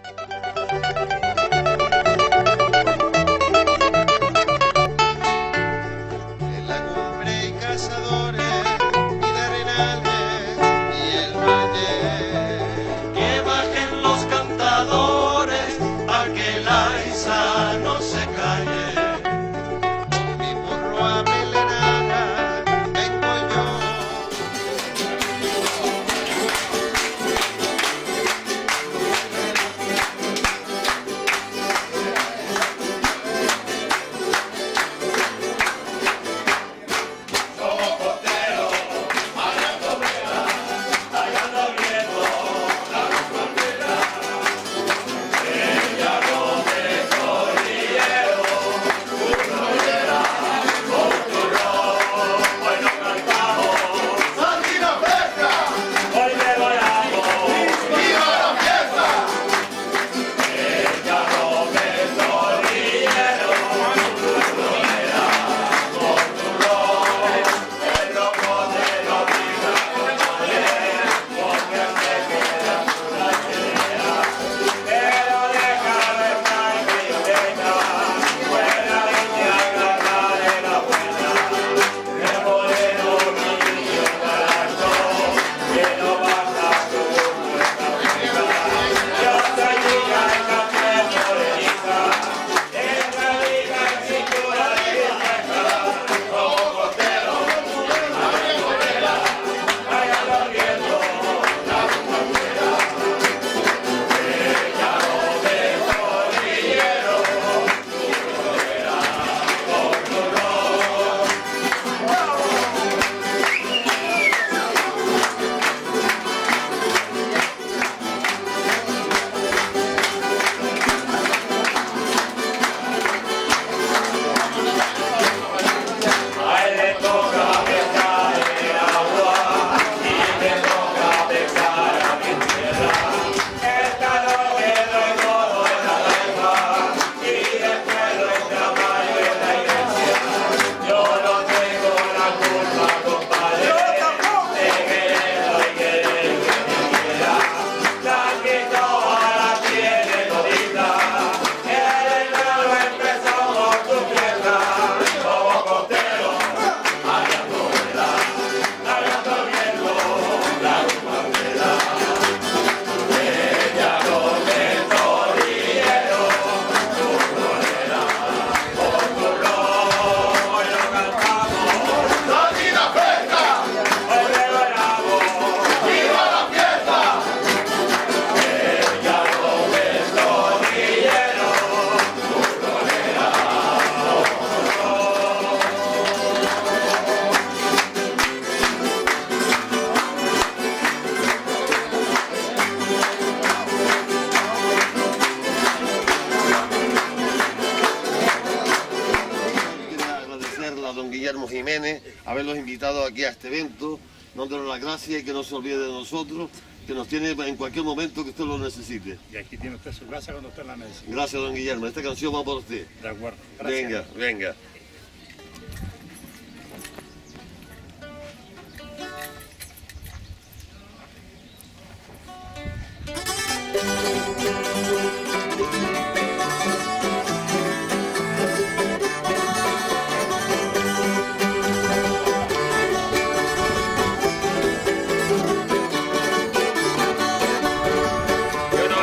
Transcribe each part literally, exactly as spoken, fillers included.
Jiménez, haberlos invitado aquí a este evento, dándonos las gracias y que no se olvide de nosotros, que nos tiene en cualquier momento que usted lo necesite. Y aquí tiene usted su casa cuando usted la necesite. Gracias, don Guillermo. Esta canción va por usted. De acuerdo. Gracias. Venga, venga.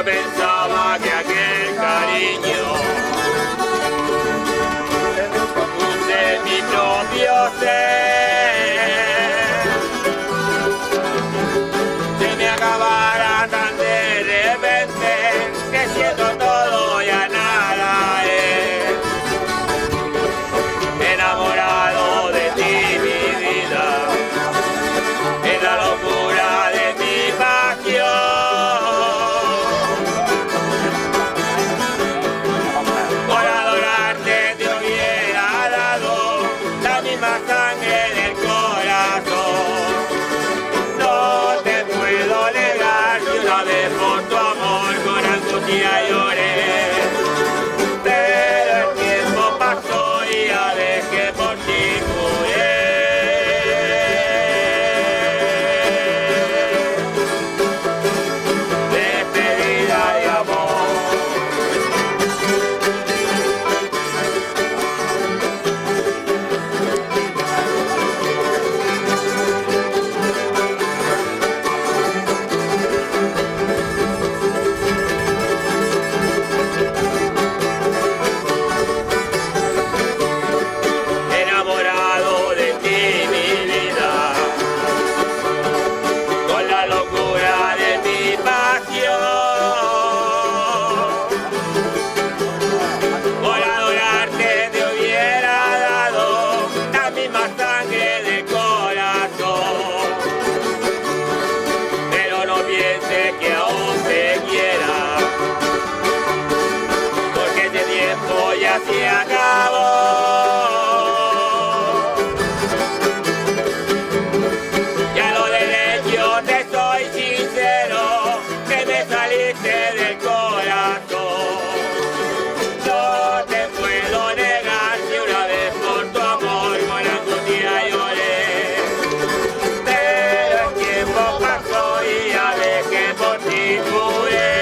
Pensaba que aquel cariño se acabó. Y a lo derecho te soy sincero, que me saliste del corazón. No te puedo negar que una vez por tu amor con angustia lloré. Pero el tiempo pasó y ya ves que por ti juré.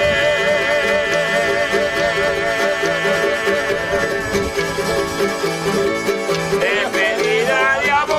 Despedida de amor.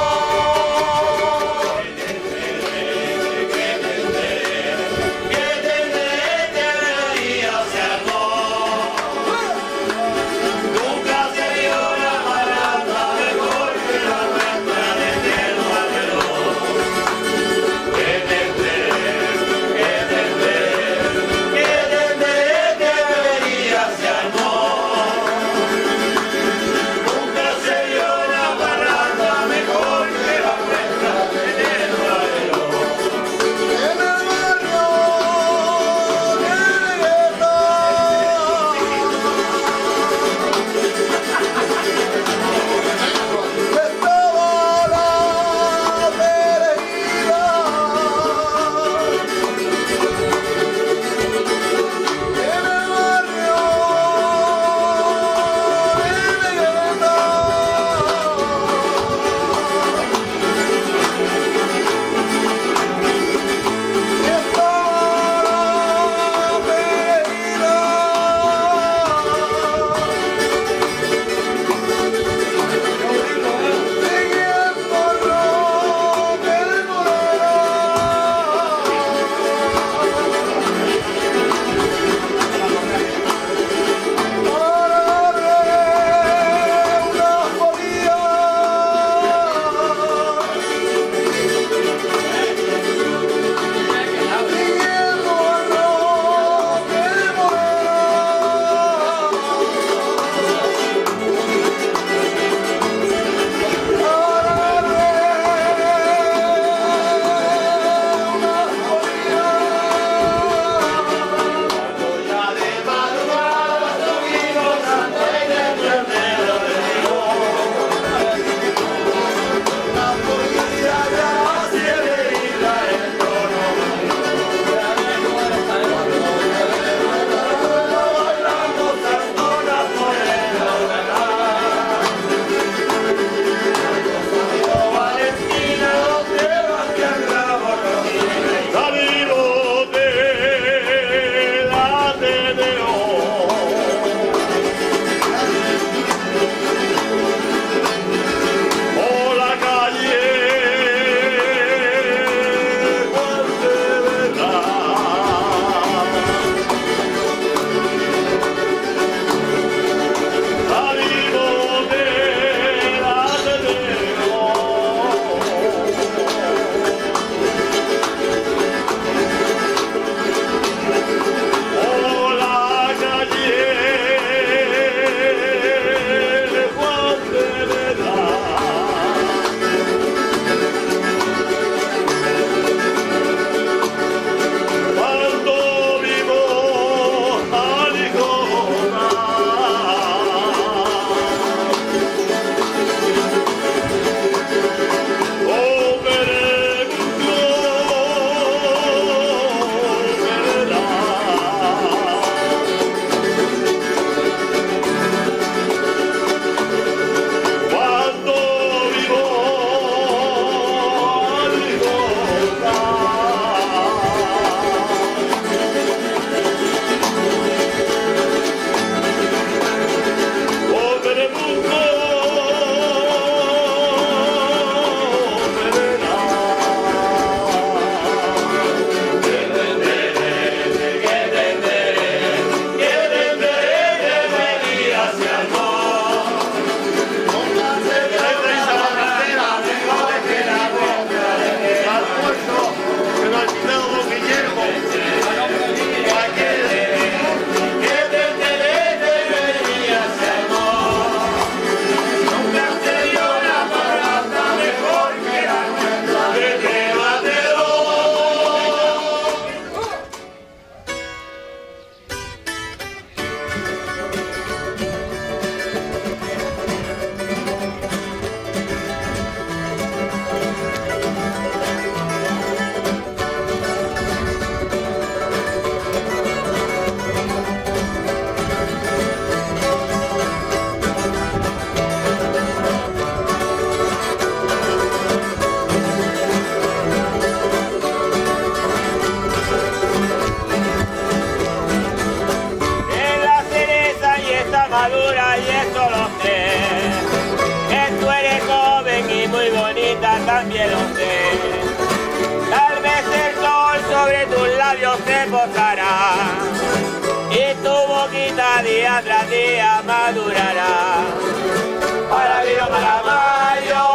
poquita día tras día madurará. Para abril o para mayo,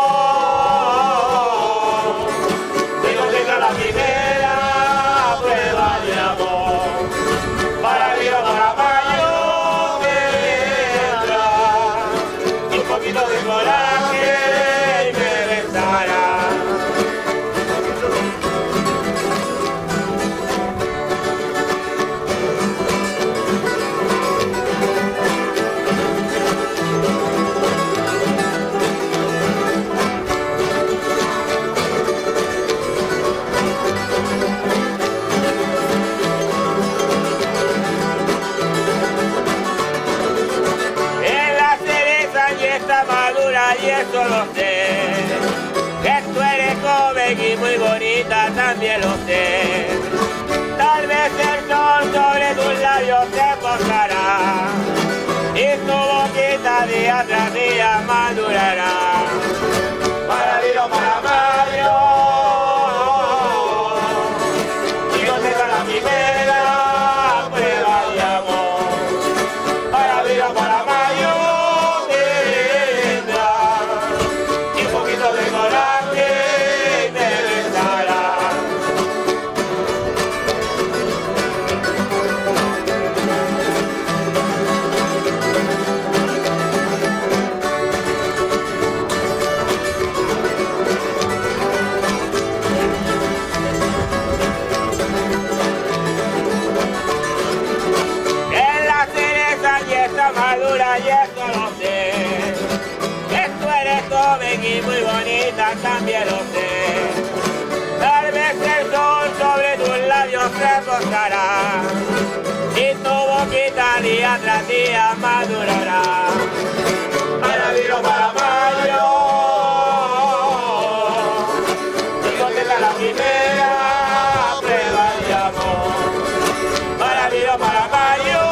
digo que es la primera prueba de amor. Para abril o para mayo vendrá y un poquito de coraje y me besará. Madura y eso lo sé, que tú eres joven y muy bonita también lo sé. Tal vez el sol sobre tus labios se posará y tu boquita día tras día madurará. Para abril o para mayo, y no será la primera prueba de amor. Para abril o para mayo madura y eso lo sé, que tú eres joven y muy bonita también lo sé. Tal vez el sol sobre tus labios se posará y tu boquita día tras día madurará. Para abril o para mayo, digo que es la primera prueba de amor. Para abril o para mayo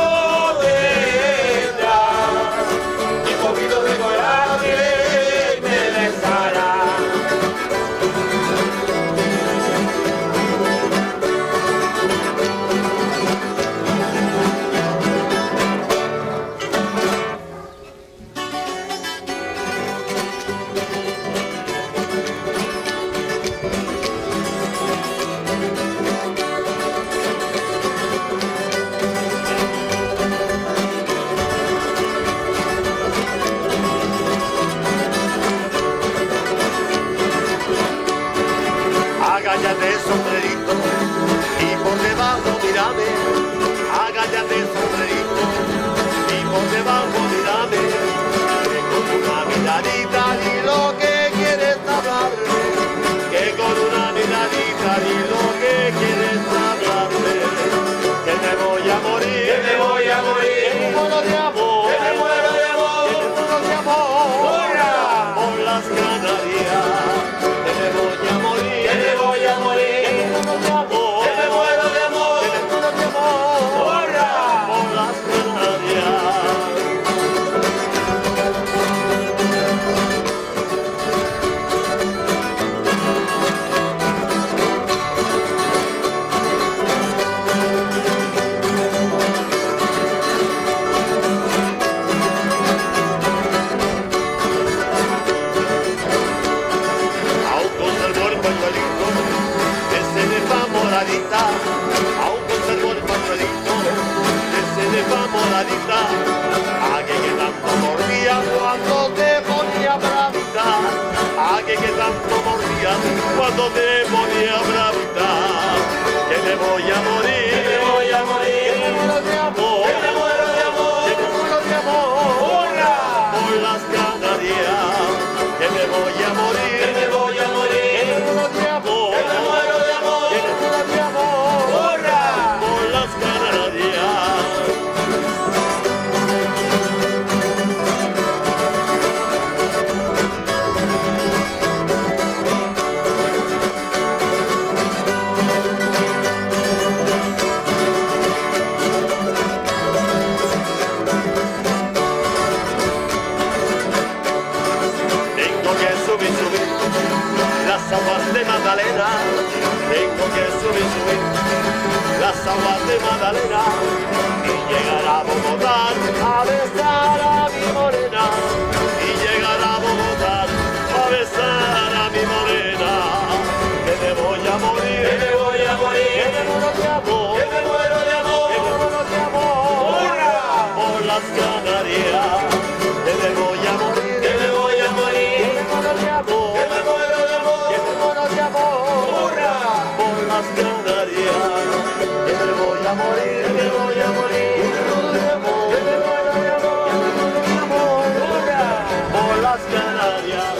agállate sombrerito y por debajo mírame, agállate sombrerito y por debajo mírame, que con una miradita di lo que quieres hablarme, que con una miradita di lo que quieres hablarme, que me voy a morir, que me voy a morir, que me muero de amor, que me muero de amor, que me muero de amor, ¡hurra! Por las Canarias, que me voy a morir, que me voy a morir, que me muero de amor, que me muero de amor, que me muero de amor, ¡hurra! Por las Canarias. Aún conservo el pañuelito, ese de fa moradita, aquel que tanto mordía cuando te ponía bravita, aquel que tanto mordía cuando te ponía bravita, que me voy a morir, que me voy a morir, que me muero de amor, que me muero de amor, que me muero de amor, ¡hurra! Por las Canarias, que me voy a morir, que me voy a morir, que me muero de amor, que me muero de amor, que me muero de amor, ¡hurra! Por las Canarias. Las aguas de Magdalena, tengo que subir, subir las aguas de Magdalena y llegar a Bogotá. cantaría, que me voy a morir, que me voy a morir, que me muero de amor, que me muero de amor, que me muero de amor, hurra, por las Canarias, que me voy a morir, que me voy a morir, que me muero de amor, que me muero de amor, que me muero de amor, hurra, por las Canarias.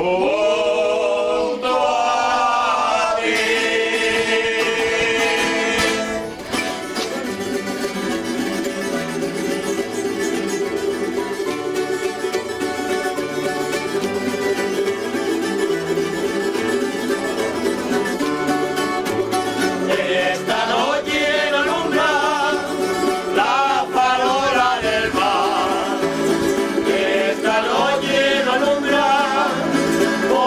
junto a ti. Esta noche no alumbra la farola del mar. Esta noche no alumbra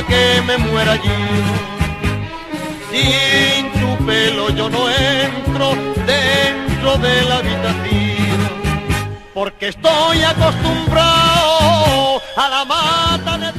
que me muera allí. Sin tu pelo yo no entro dentro de la habitación, porque estoy acostumbrado a la mata de